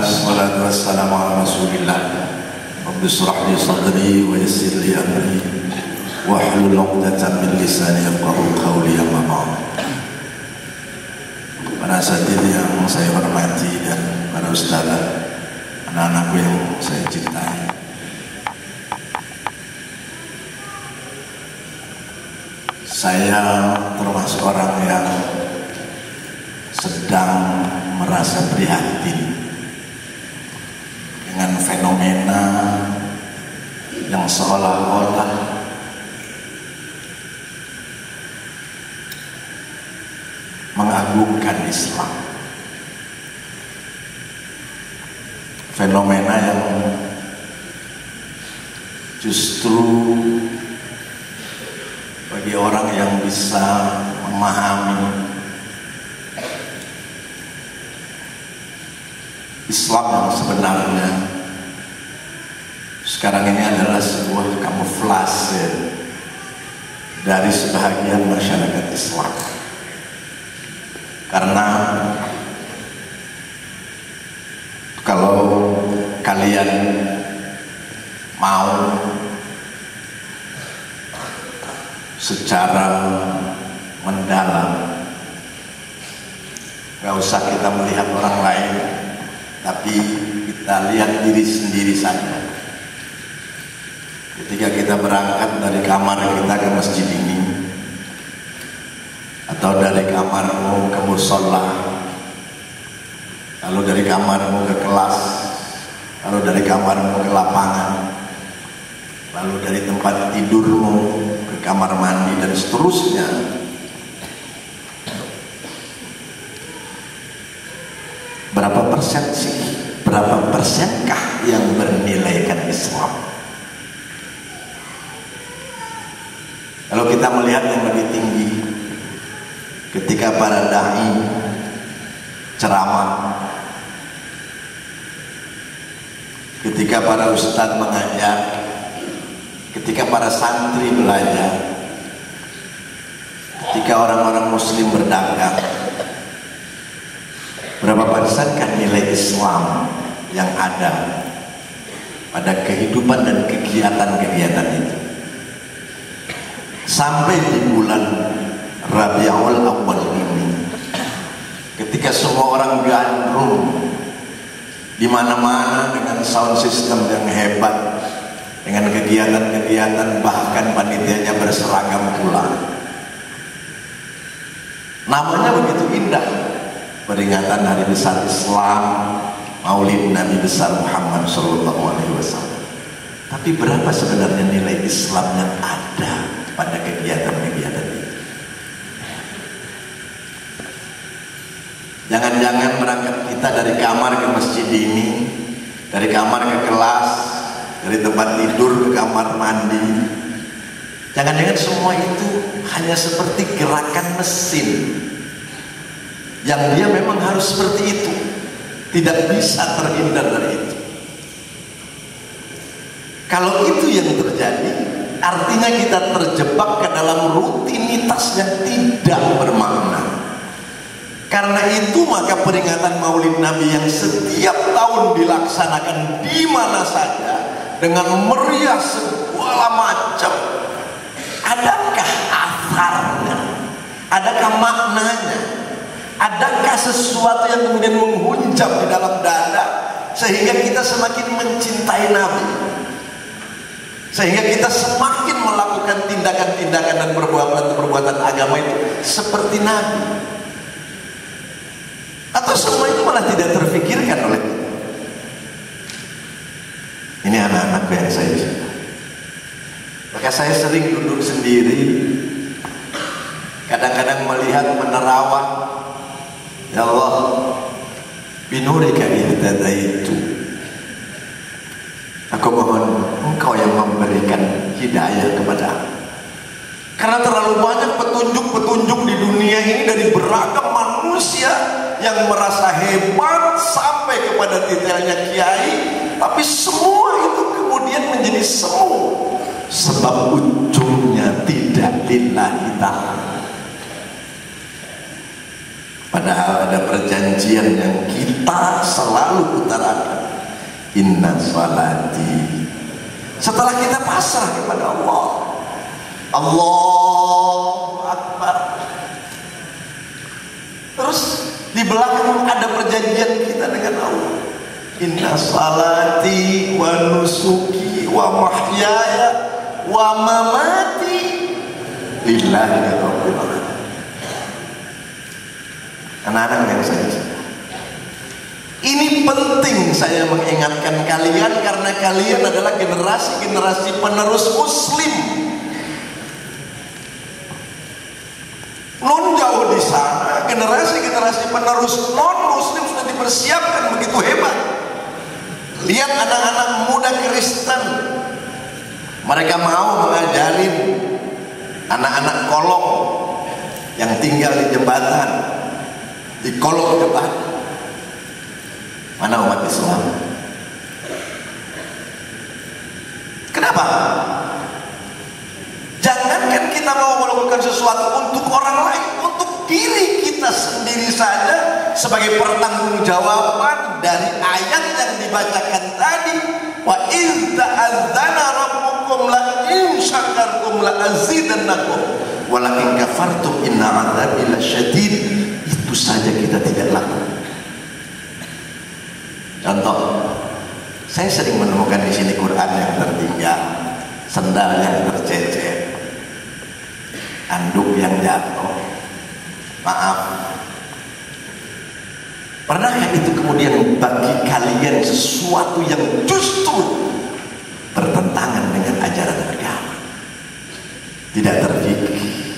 wassalatu wassalamu ala rasulillah. Rabbi shrah li sadri wa yassir li amri wahlul 'uqdatam min lisani yafqahu qawli. Amma ba'd. Para asatidz yang saya hormati dan para ustadzah, anak-anakku yang saya cintai, saya termasuk orang yang sedang merasa prihatin dengan fenomena yang seolah-olah mengagungkan Islam. Fenomena yang justru bagi orang yang bisa memahami Islam yang sebenarnya sekarang ini adalah sebuah kamuflase dari sebahagian masyarakat Islam. Karena kalau kalian mau secara mendalam, gak usah kita melihat orang lain, tapi kita lihat diri sendiri saja. Ketika kita berangkat dari kamar kita ke masjid ini, atau dari kamarmu ke musola, lalu dari kamarmu ke kelas, lalu dari kamarmu ke lapangan, lalu dari tempat tidurmu ke kamar mandi, dan seterusnya. Berapa persen sih, berapa persenkah yang bernilaikan Islam? Kalau kita melihat yang lebih tinggi, ketika para dai ceramah, ketika para ustadz mengajar, ketika para santri belajar, ketika orang-orang muslim berdagang, berapa persenkah nilai Islam yang ada pada kehidupan dan kegiatan-kegiatan itu? Sampai di bulan Rabiul Awal ini, ketika semua orang gandrung di mana-mana dengan sound system yang hebat, dengan kegiatan-kegiatan, bahkan panitianya berseragam pula. Namanya begitu indah, peringatan hari besar Islam, Maulid Nabi besar Muhammad SAW. Tapi berapa sebenarnya nilai Islam yang ada pada kegiatan-kegiatan itu? Jangan-jangan berangkat kita dari kamar ke masjid ini, dari kamar ke kelas, dari tempat tidur ke kamar mandi, jangan-jangan semua itu hanya seperti gerakan mesin yang dia memang harus seperti itu, tidak bisa terhindar dari itu. Kalau itu yang terjadi, artinya kita terjebak ke dalam rutinitas yang tidak bermakna. Karena itu maka peringatan Maulid Nabi yang setiap tahun dilaksanakan di mana saja dengan meriah segala macam, adakah asarnya? Adakah maknanya? Adakah sesuatu yang kemudian menghunjam di dalam dada sehingga kita semakin mencintai Nabi, sehingga kita semakin melakukan tindakan-tindakan dan perbuatan-perbuatan agama itu seperti Nabi? Atau semua itu malah tidak terfikirkan oleh kita? Ini anak-anak yang saya cinta. Maka saya sering duduk sendiri, kadang-kadang melihat menerawang, ya Allah, binurika ihtadaitu, aku mohon Engkau yang memberikan hidayah kepada aku. Karena terlalu banyak petunjuk-petunjuk di dunia ini dari beragam manusia yang merasa hebat sampai kepada titelnya kiai, tapi semua itu kemudian menjadi semu sebab ujungnya tidak lillahi ta'ala. Padahal ada perjanjian yang kita selalu utarakan, inna salati. Setelah kita pasrah kepada Allah, Allahu Akbar, terus di belakang ada perjanjian kita dengan Allah, inna salati wa nusuki wa mahyaya wa mamati lillahi rabbil alamin. Anak-anak yang saya cintai, ini penting saya mengingatkan kalian karena kalian adalah generasi-generasi penerus Muslim. Non jauh di sana, generasi-generasi penerus non-Muslim sudah dipersiapkan begitu hebat. Lihat anak-anak muda Kristen, mereka mau mengajarin anak-anak kolong yang tinggal di jembatan, di kolong jembatan. Mana umat Islam? Kenapa? Jangankan kita mau melakukan sesuatu untuk orang lain, untuk diri kita sendiri saja sebagai pertanggungjawaban dari ayat yang dibacakan tadi. Wa idz ta'adzana rabbukum la in syakartum la azidannakum wa la in kafartum inna 'adzabi lasyadid. Itu saja kita tidak lakukan. Contoh, saya sering menemukan di sini Quran yang tertinggal, sendal yang tercecer, anduk yang jatuh. Maaf, pernahkah itu kemudian bagi kalian sesuatu yang justru bertentangan dengan ajaran agama? Tidak terpikir.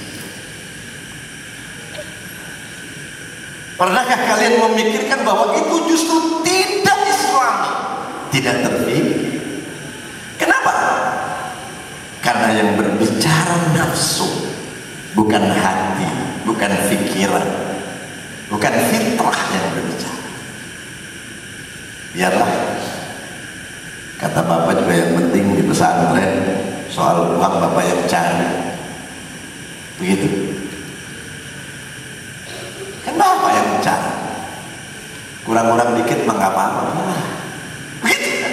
Pernahkah kalian memikirkan bahwa itu justru tidak Islami? Tidak terpikir. Kenapa? Karena yang berbicara nafsu, bukan hati, bukan pikiran, bukan fitrah yang berbicara. Biarlah, kata Bapak juga yang penting di pesantren, soal uang Bapak yang cari. Begitu. Kan Bapak yang bicara, kurang-kurang dikit mah nggak apa-apa. Begitu kan?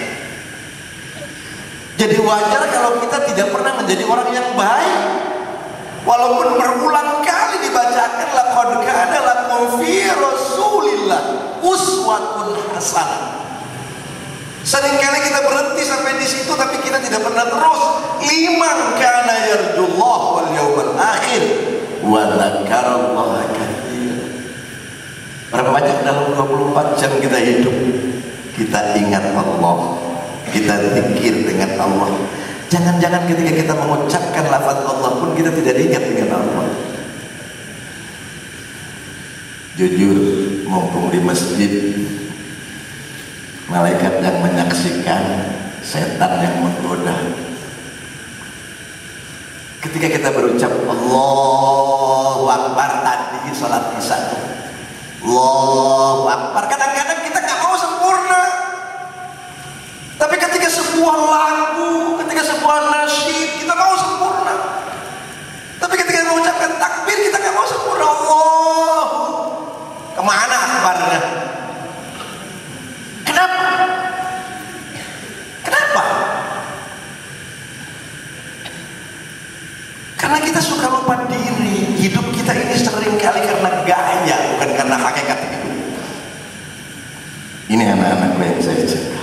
Jadi wajar kalau kita tidak pernah menjadi orang yang baik, walaupun berulang kali dibacakan laqad kana lakum fi rasulillah uswatun hasanah. Seringkali kita berhenti sampai di situ, tapi kita tidak pernah terus. Liman kana yarjullah wal yawmal akhir wa dzakarallaha katsiran. Berapa banyak dalam 24 jam kita hidup, kita ingat Allah, kita zikir dengan Allah. Jangan-jangan ketika kita mengucapkan lafaz Allah pun kita tidak ingat dengan Allah. Jujur, mumpung di masjid, malaikat yang menyaksikan, setan yang menggoda. Ketika kita berucap Allahu Akbar tadi salat isya, Allahu Akbar, kadang-kadang kita nggak mau sempurna. Tapi ketika sebuah lagu, ketika sebuah nasyid, kita mau sempurna. Tapi ketika mengucapkan takbir, kita nggak mau sempurna. Allah, kemana akbarnya? Kenapa? Kenapa? Karena kita suka lupa diri. Hidup kita ini seringkali karena gaya, bukan karena hakikat hidup. Ini anak-anak yang saya cintai.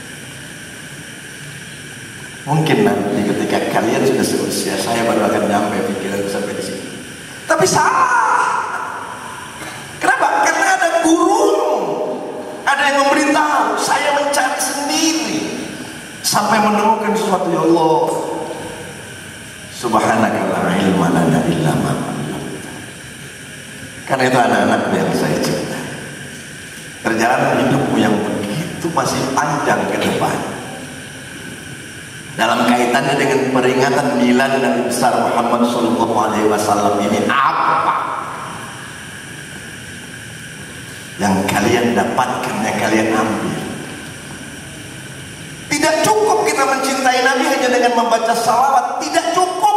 Mungkin nanti ketika kalian sudah seusia saya baru akan nyampe pikiran sampai di sini. Tapi salah. Kenapa? Karena ada guru, ada yang memberitahu. Saya mencari sendiri sampai menemukan sesuatu. Ya Allah, subhanaka la ilma lana illa ma 'allamtana. Karena itu anak-anak yang saya cintai, perjalanan hidupmu yang begitu masih panjang ke depan. Dalam kaitannya dengan peringatan milad Nabi besar Muhammad SAW ini, apa yang kalian dapatkan, yang kalian ambil? Tidak cukup kita mencintai Nabi hanya dengan membaca salawat, tidak cukup.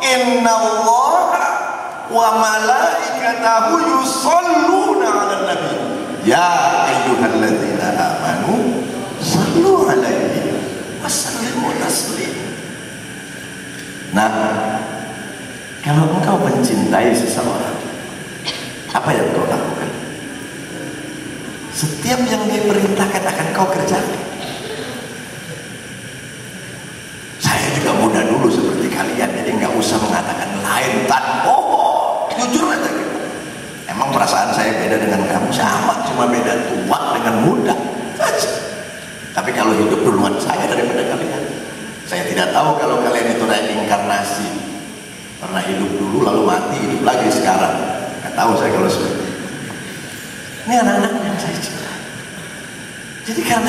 innallaha wa malaikatahu yusholluna 'alan nabi ya ayyuhalladzina amanu shallu 'alaihi wa sallimu taslima. Nah, kalau engkau mencintai seseorang, apa yang kau lakukan? Setiap yang dia perintahkan akan kau kerjakan. Saya juga muda dulu seperti kalian, jadi nggak usah mengatakan lain tan. Oh, jujur aja gitu. Emang perasaan saya beda dengan kamu? Sama, cuma beda tua dengan muda saja. Tapi kalau hidup duluan saya daripada kalian, saya tidak tahu kalau kalian itu reinkarnasi, pernah hidup dulu lalu mati, hidup lagi sekarang. Nggak tahu saya kalau seperti itu. Ini anak-anak yang saya cintai. Jadi karena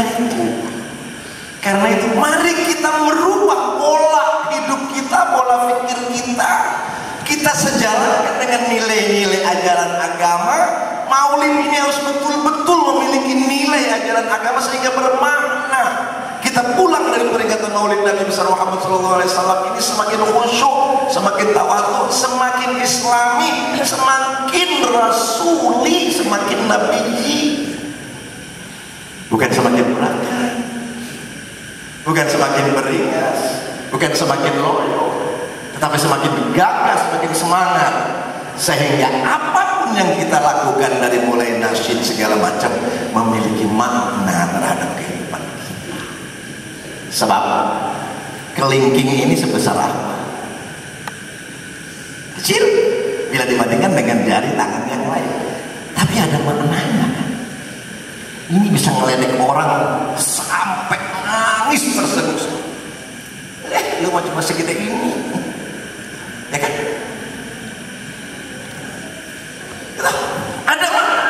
itu mari kita merubah pola hidup kita, pola pikir kita. Kita sejalankan dengan nilai-nilai ajaran agama. Maulid ini harus betul-betul memiliki nilai ajaran agama sehingga bermakna. Kita pulang dari peringatan Maulid Nabi besar Muhammad SAW ini semakin khusyuk, semakin tawadhu, semakin islami, semakin rasuli, semakin nabiyyi. Bukan semakin berangan, bukan semakin beringas, bukan semakin loyo, tetapi semakin gagah, semakin semangat. Sehingga apapun yang kita lakukan dari mulai nasyid segala macam memiliki makna terhadap kehidupan kita. Sebab kelingking ini sebesar apa? Kecil bila dibandingkan dengan jari tangan yang lain, tapi ada maknanya kan? Ini bisa ngeledek orang sampai nangis terseduh. Lu mau cuma segede ini, ya kan? Ada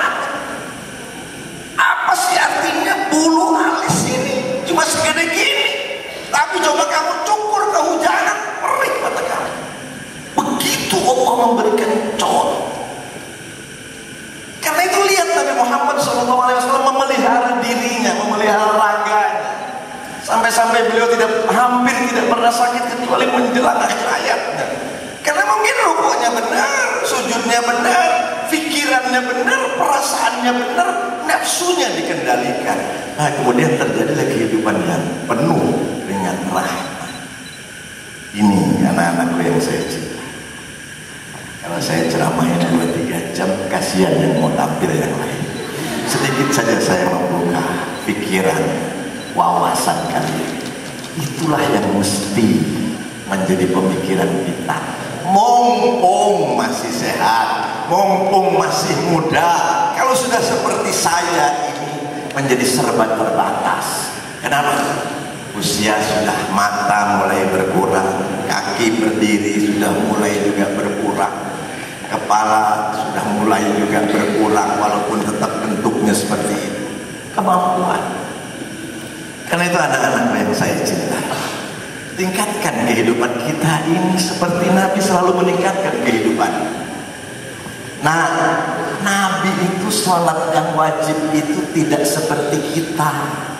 apa sih artinya bulu alis ini cuma segede gini, tapi coba kamu cukur kehujanan, perih mata kamu. Begitu Allah memberikan contoh. Karena itu lihat Nabi Muhammad SAW memelihara dirinya, memelihara raganya, sampai-sampai beliau hampir tidak pernah sakit kecuali menjelang akhir hayatnya. Karena mungkin rukuknya benar, sujudnya benar, pikirannya benar, perasaannya benar, nafsunya dikendalikan. Nah, kemudian terjadilah kehidupan yang penuh dengan rahmat. Ini anak-anakku yang saya cintai. Kalau saya ceramahin 2-3 jam, kasihan yang mau tampil yang lain. Sedikit saja saya membuka pikiran, wawasan kalian. Itulah yang mesti menjadi pemikiran kita. Mumpung masih sehat, mumpung masih muda. Kalau sudah seperti saya ini menjadi serba terbatas. Kenapa? Usia sudah, mata mulai berkurang, kaki berdiri sudah mulai juga berkurang, kepala sudah mulai juga berkurang, walaupun tetap bentuknya seperti itu. Kemampuan. Karena itu anak-anak yang saya cintai, tingkatkan kehidupan kita ini seperti Nabi selalu meningkatkan kehidupan. Nah, Nabi itu sholat yang wajib itu tidak seperti kita.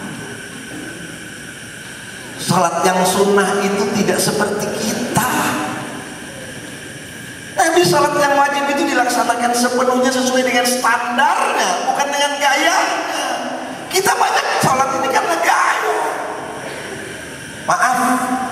Sholat yang sunnah itu tidak seperti kita. Nabi sholat yang wajib itu dilaksanakan sepenuhnya sesuai dengan standarnya, bukan dengan gayanya. Kita banyak sholat ini karena gaya. Maaf.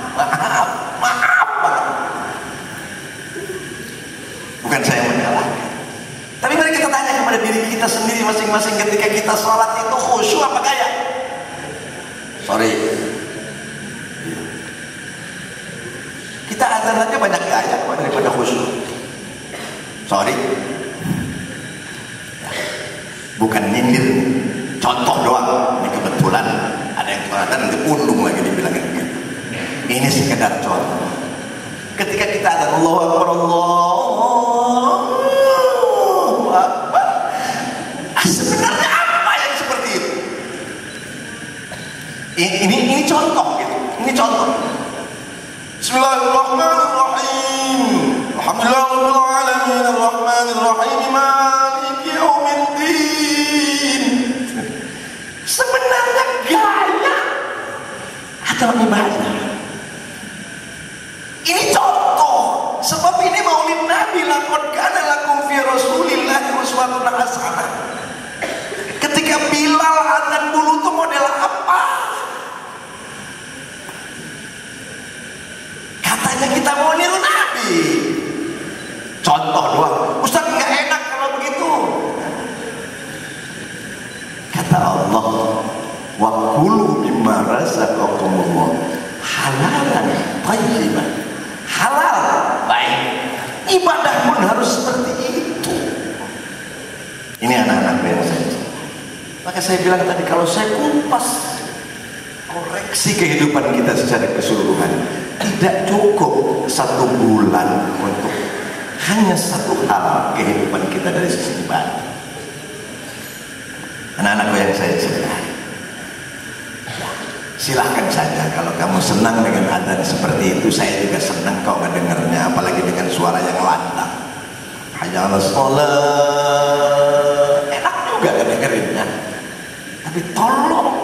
Bukan saya menyalahkan. Tapi mari kita tanya kepada diri kita sendiri masing-masing, ketika kita sholat itu khusyuk apa gaya? Sorry. Kita azan aja banyak gaya daripada khusyuk. Sorry. Bukan nyindir. Contoh doang. Ini kebetulan ada yang sholat nanti undung lagi dibilangin begitu. Ini sekedar contoh. Ketika kita ada Allahu Akbar, Allahu Akbar, sebenarnya apa yang seperti itu? Ini contoh gitu. Ini contoh. Bismillahirrahmanirrahim. Alhamdulillahirabbil alamin arrahmanir rahim maliki yaumiddin. Sebenarnya gaya atau ibadah? Ini contoh. uswatun hasanah. Ketika Bilal adzan dulu tuh model apa? Katanya kita mau niru Nabi. Contoh doang. Ustaz nggak enak kalau begitu. Kata Allah, wa kulu mimma razaqakumullah halalan thayyiban. Halal, baik. Ibadah pun harus seperti itu. Ini anak-anak yang saya cintai. Maka saya bilang tadi, kalau saya kupas koreksi kehidupan kita secara keseluruhan, tidak cukup 1 bulan untuk hanya satu hal kehidupan kita dari sisi ibadah. Anak-anakku yang saya cintai, silahkan saja kalau kamu senang dengan adzan seperti itu. Saya juga senang kau mendengarnya, apalagi dengan suara yang lantang. Hayya 'alas shalah, enak juga dengerinnya. Tapi tolong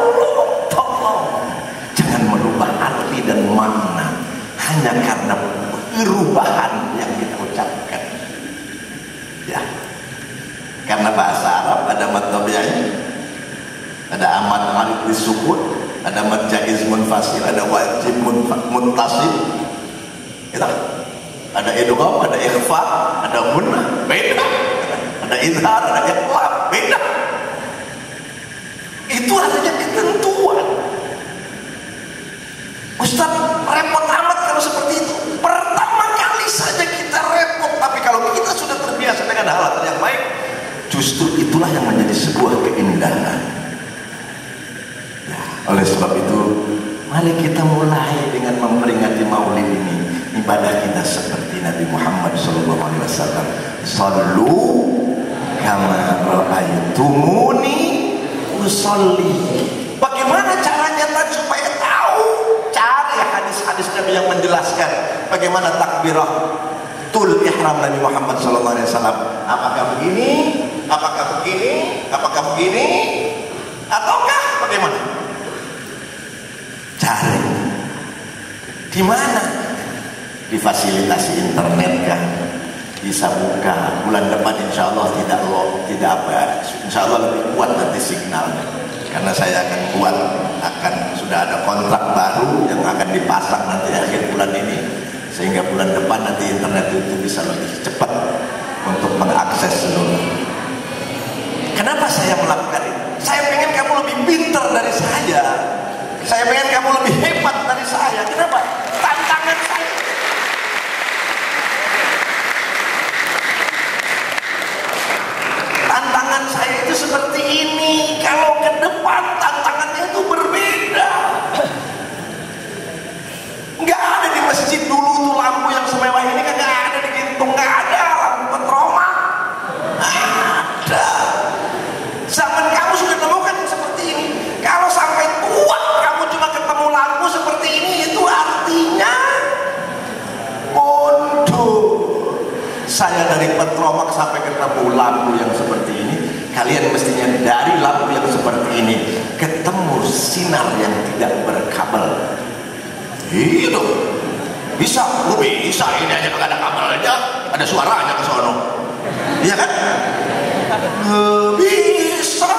jangan merubah arti dan makna hanya karena perubahan yang kita ucapkan. Ya, karena bahasa Arab ada mad tabi'i, ada amad arid disukun, ada mad jaiz munfasil, ada wajib muntasib. Gitu. Ada idgham, ada ikhfa, ada gunnah, beda. Ada izhar, ada iqlab, beda. Itu adanya ketentuan. Ustaz, repot amat kalau seperti itu. Pertama kali saja kita repot, tapi kalau kita sudah terbiasa dengan hal-hal yang baik, justru itulah yang menjadi sebuah keindahan. Ya, oleh sebab itu, mari kita mulai dengan memperingati Maulid ini. Ibadah kita seperti Nabi Muhammad SAW. Sallu kama ra'aitumuni usolli. Bagaimana caranya supaya tahu? Cari hadis-hadis Nabi yang menjelaskan bagaimana takbiratul ihram Nabi Muhammad SAW. Apakah begini? Apakah begini? Apakah begini? Ataukah bagaimana? Cari. Di mana? Difasilitasi internet kan? Bisa buka. Bulan depan insya Allah tidak insya Allah lebih kuat nanti signalnya, karena saya akan buat, sudah ada kontrak baru yang akan dipasang nanti akhir bulan ini, sehingga bulan depan nanti internet itu bisa lebih cepat untuk mengakses seluruh. Kenapa saya melakukan ini? Saya pengen kamu lebih pintar dari saya pengen kamu lebih hebat dari saya. Kenapa? Tantangan saya. Tantangan saya itu seperti ini. Kalau ke depan tantangannya itu berbeda. Nggak ada di masjid dulu tuh lampu yang semewah ini, nggak ada di Gintung, nggak ada lampu petroma. Ada. Zaman kamu sudah temukan seperti ini. Kalau sampai tua kamu cuma ketemu lampu seperti ini, itu artinya bodoh. Saya dari petromak sampai ketemu lampu yang seperti ini. Kalian mestinya dari lampu yang seperti ini ketemu sinar yang tidak berkabel. Itu bisa, lu bisa, ini aja nggak ada kabelnya, ada suaranya ke sono. Iya kan? Bisa.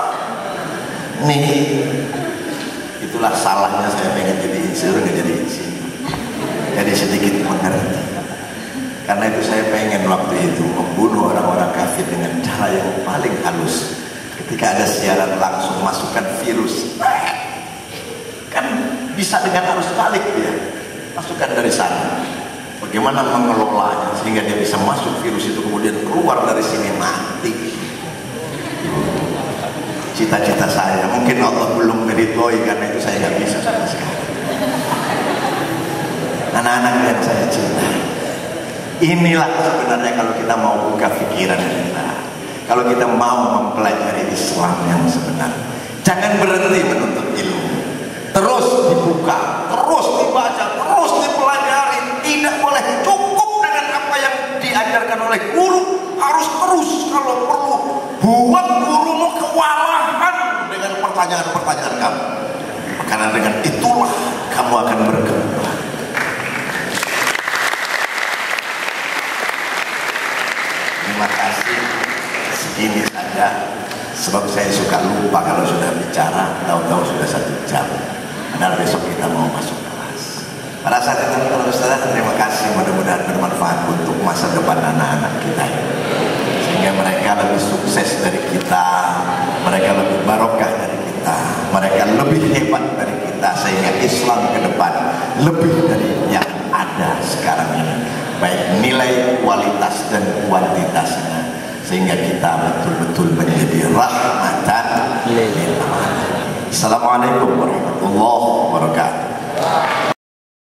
Nih, itulah salahnya saya pengen jadi insinyur, nggak jadi insinyur. Jadi sedikit mengerti. Karena itu saya pengen waktu itu membunuh orang-orang kafir dengan cara yang paling halus. Ketika ada siaran langsung, masukkan virus. Kan bisa dengan arus balik dia. Masukkan dari sana. Bagaimana mengelolanya sehingga dia bisa masuk virus itu, kemudian keluar dari sini mati. Cita-cita saya, mungkin Allah belum meridhoi, karena itu saya nggak bisa sama sekali. Anak-anak yang saya cintai, inilah sebenarnya kalau kita mau buka pikiran kita, kalau kita mau mempelajari Islam yang sebenarnya, jangan berhenti menuntut ilmu, terus dibuka, terus dibaca, terus dipelajari. Tidak boleh cukup dengan apa yang diajarkan oleh guru, harus terus kalau perlu buat gurumu kewalahan dengan pertanyaan-pertanyaan kamu, karena dengan itulah kamu akan berkembang. Terima kasih. segini saja, sebab saya suka lupa kalau sudah bicara, tahu-tahu sudah 1 jam. Padahal besok kita mau masuk kelas. Para sahabat saudara, terima kasih, mudah-mudahan bermanfaat untuk masa depan anak-anak kita, sehingga mereka lebih sukses dari kita, mereka lebih barokah dari kita, mereka lebih hebat dari kita, sehingga Islam ke depan lebih dari yang ada sekarang ini, baik nilai, kualitas dan kuantitasnya, sehingga kita betul-betul menjadi rahmatan lil alamin. Assalamualaikum warahmatullahi wabarakatuh.